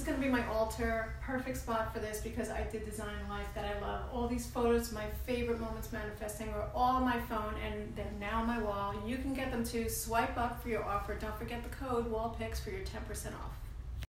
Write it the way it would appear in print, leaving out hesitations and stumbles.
going to be my altar. Perfect spot for this because I did design a life that I love. All these photos, my favorite moments manifesting, are all on my phone and they're now on my wall. You can get them too. Swipe up for your offer. Don't forget the code Wallpics for your 10% off.